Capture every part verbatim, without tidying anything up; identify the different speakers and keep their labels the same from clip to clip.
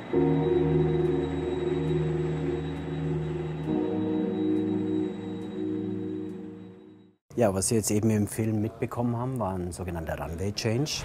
Speaker 1: Ja, was Sie jetzt eben im Film mitbekommen haben, war ein sogenannter Runway Change.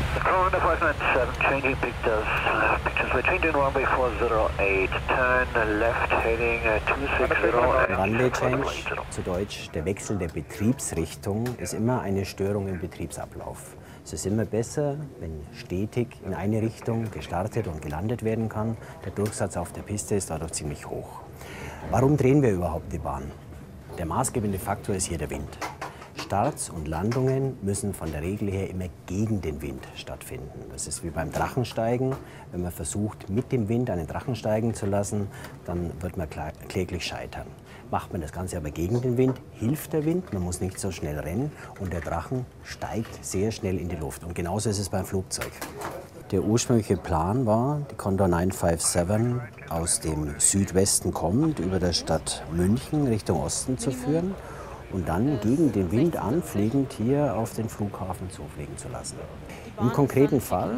Speaker 1: Runway Change, zu Deutsch der Wechsel der Betriebsrichtung, ist immer eine Störung im Betriebsablauf. Es ist immer besser, wenn stetig in eine Richtung gestartet und gelandet werden kann. Der Durchsatz auf der Piste ist dadurch ziemlich hoch. Warum drehen wir überhaupt die Bahn? Der maßgebende Faktor ist hier der Wind. Starts und Landungen müssen von der Regel her immer gegen den Wind stattfinden. Das ist wie beim Drachensteigen. Wenn man versucht, mit dem Wind einen Drachen steigen zu lassen, dann wird man kläglich scheitern. Macht man das Ganze aber gegen den Wind, hilft der Wind, man muss nicht so schnell rennen und der Drachen steigt sehr schnell in die Luft. Und genauso ist es beim Flugzeug. Der ursprüngliche Plan war, die Condor neun fünf sieben aus dem Südwesten kommend über der Stadt München Richtung Osten zu führen und dann gegen den Wind anfliegend hier auf den Flughafen zufliegen zu lassen. Im konkreten Fall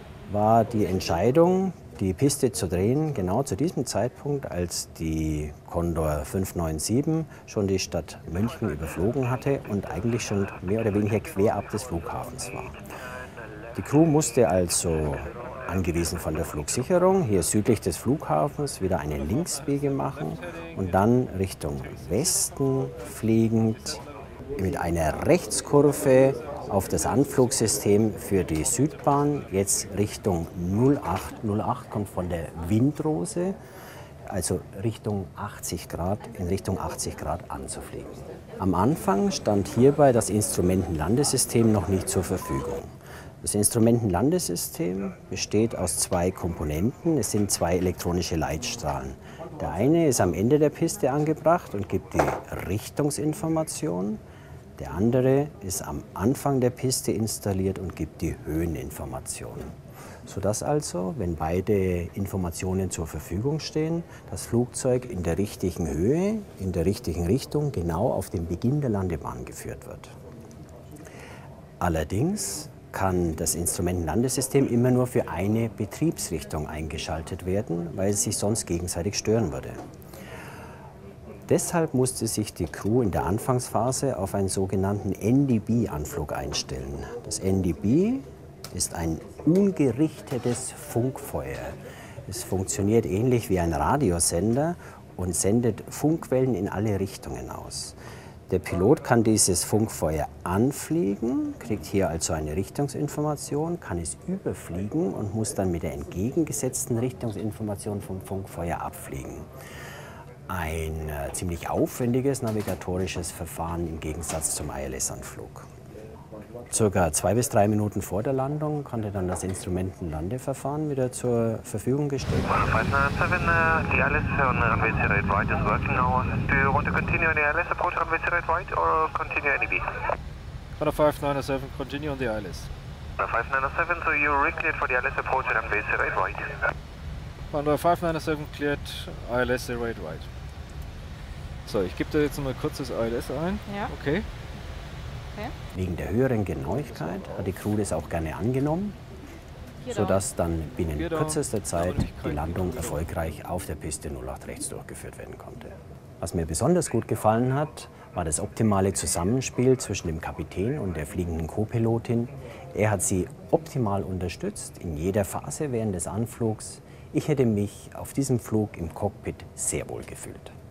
Speaker 1: war die Entscheidung, die Piste zu drehen, genau zu diesem Zeitpunkt, als die Condor fünf neun sieben schon die Stadt München überflogen hatte und eigentlich schon mehr oder weniger querab des Flughafens war. Die Crew musste also, angewiesen von der Flugsicherung, hier südlich des Flughafens wieder eine Linksbiege machen und dann Richtung Westen fliegend mit einer Rechtskurve auf das Anflugsystem für die Südbahn, jetzt Richtung null acht. null acht kommt von der Windrose, also Richtung achtzig Grad, in Richtung achtzig Grad anzufliegen. Am Anfang stand hierbei das Instrumentenlandesystem noch nicht zur Verfügung. Das Instrumentenlandesystem besteht aus zwei Komponenten. Es sind zwei elektronische Leitstrahlen. Der eine ist am Ende der Piste angebracht und gibt die Richtungsinformation. Der andere ist am Anfang der Piste installiert und gibt die Höheninformation. Sodass also, wenn beide Informationen zur Verfügung stehen, das Flugzeug in der richtigen Höhe, in der richtigen Richtung, genau auf den Beginn der Landebahn geführt wird. Allerdings kann das Instrumentenlandesystem immer nur für eine Betriebsrichtung eingeschaltet werden, weil es sich sonst gegenseitig stören würde. Deshalb musste sich die Crew in der Anfangsphase auf einen sogenannten N D B-Anflug einstellen. Das N D B ist ein ungerichtetes Funkfeuer. Es funktioniert ähnlich wie ein Radiosender und sendet Funkwellen in alle Richtungen aus. Der Pilot kann dieses Funkfeuer anfliegen, kriegt hier also eine Richtungsinformation, kann es überfliegen und muss dann mit der entgegengesetzten Richtungsinformation vom Funkfeuer abfliegen. Ein äh, ziemlich aufwendiges navigatorisches Verfahren im Gegensatz zum I L S-Anflug. Circa zwei bis drei Minuten vor der Landung konnte dann das Instrumentenlandeverfahren wieder zur Verfügung gestellt werden.
Speaker 2: Condor five nine seven, continue on the I L S.
Speaker 3: five nine seven, so you're re-cleared for the I L S approach and runway zero eight right.
Speaker 2: Condor five nine seven cleared, I L S zero eight right. So, ich gebe da jetzt noch mal kurz das I L S ein.
Speaker 4: Ja.
Speaker 2: Okay.
Speaker 4: Okay.
Speaker 1: Wegen der höheren Genauigkeit hat die Crew das auch gerne angenommen, sodass dann binnen kürzester Zeit die Landung erfolgreich auf der Piste null acht rechts durchgeführt werden konnte. Was mir besonders gut gefallen hat, war das optimale Zusammenspiel zwischen dem Kapitän und der fliegenden Co-Pilotin. Er hat sie optimal unterstützt in jeder Phase während des Anflugs. Ich hätte mich auf diesem Flug im Cockpit sehr wohl gefühlt.